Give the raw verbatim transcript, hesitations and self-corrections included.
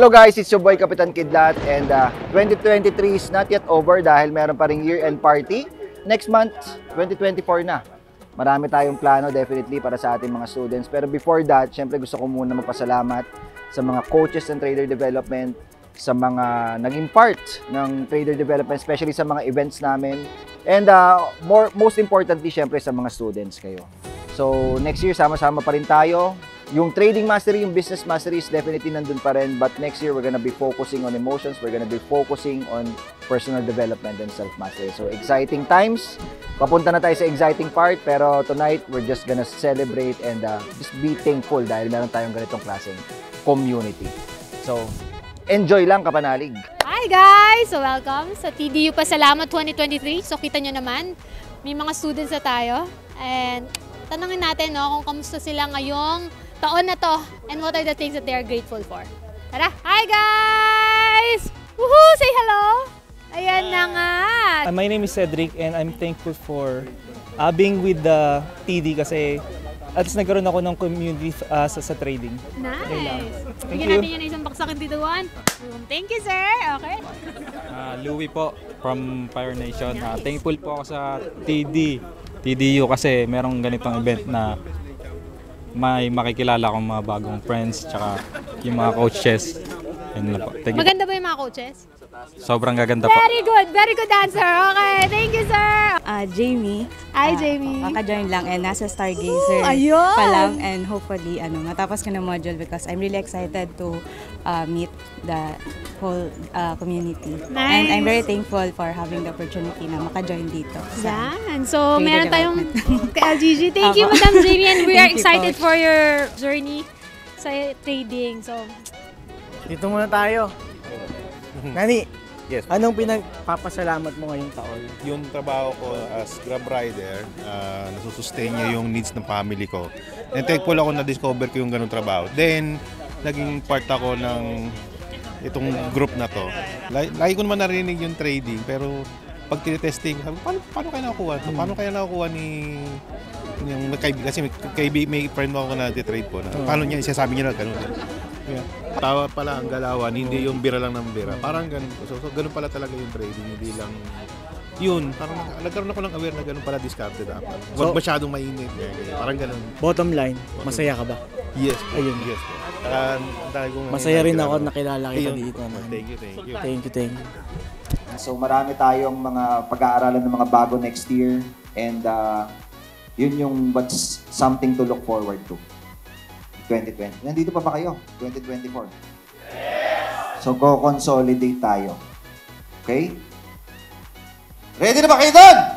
Hello guys, it's your boy Kapitan Kidlat and uh, twenty twenty-three is not yet over dahil meron pa ring year-end party. Next month, twenty twenty-four na. Marami tayong plano definitely para sa ating mga students. Pero before that, syempre gusto ko muna magpasalamat sa mga coaches ng trader development, sa mga naging part ng trader development, especially sa mga events namin. And uh, more, most importantly, syempre sa mga students kayo. So next year, sama-sama pa rin tayo. Yung trading mastery, yung business mastery is definitely nandun pa rin. But next year, we're gonna be focusing on emotions. We're gonna be focusing on personal development and self-mastery. So exciting times. Papunta na tayo sa exciting part. Pero tonight, we're just gonna celebrate and uh, just be thankful dahil meron tayong ganitong klaseng community. So, enjoy lang, kapanalig. Hi guys! So welcome sa T D U Pasalamat twenty twenty-three. So kita nyo naman, may mga students na tayo. And tanungin natin no, kung kamusta sila ngayong taon na to and what are the things that they are grateful for. Tara! Hi guys! Woohoo! Say hello! Ayan na nga! Uh, my name is Cedric and I'm thankful for uh, being with the T D kasi at least nagkaroon ako ng community uh, sa, sa trading. Nice! Thank Bigyan you. natin yun isang baksakin dito, Juan. Thank you, sir! Okay? Uh, Louie po from Fire Nation. Uh, thankful po ako sa T D. T D U kasi merong ganitong event na may makikilala akong mga bagong friends tsaka yung mga coaches. Yun na po. Thank you. Maganda ba yung mga coaches? Sobrang gaganda po. Very good! Very good answer! Okay! Thank you, sir! Uh, Jamie. Hi, uh, Jamie. Kaka-join lang and nasa Stargazer Ooh, ayun. pa lang and hopefully ano, matapos ko na module because I'm really excited to uh, meet the whole uh, community. Nice. And I'm very thankful for having the opportunity na maka-join dito. Sa Yan. So, trader meron tayong development. kay L G G. Thank you, Apo. Madam Jamie. And we are Thank you, excited Coach. for your journey sa trading. So, Dito muna tayo. Nani, Yes. anong pinagpapasalamat mo ngayong taon? Yung trabaho ko as Grab rider, uh, nasusustain niya yung needs ng family ko. And thankful ako na-discover ko yung ganung trabaho. Then, naging part ako ng itong group na to. Lagi, lagi ko naman narinig yung trading, pero pag tinitesting, sabi, paano, paano kaya nakuha ito? Paano kaya nakuha ni yung kaibigan? Kasi may, kaibigan, may friend mo ako na trade po. Na, paano niya, isasabi niya na ganun. Yeah. Tawa pala ang galawan, hindi yung bira lang ng bira. Parang ganun. So, so ganun pala talaga yung trading, hindi lang yun. Parang nagkaroon ako ng aware na ganun pala discarded dapat. Huwag So, masyadong mainit. Parang ganun. Bottom line, masaya ka ba? Yes po. Ayun. Yes po. Uh, Masaya rin ako nakilala kita dito. Man. Thank you, thank you. Thank you, thank you. So marami tayong mga pag-aaralan ng mga bago next year and uh, yun yung what's something to look forward to. twenty twenty. Nandito pa ba kayo? twenty twenty-four. Yes! So, co-consolidate tayo. Okay? Ready na ba kayo doon?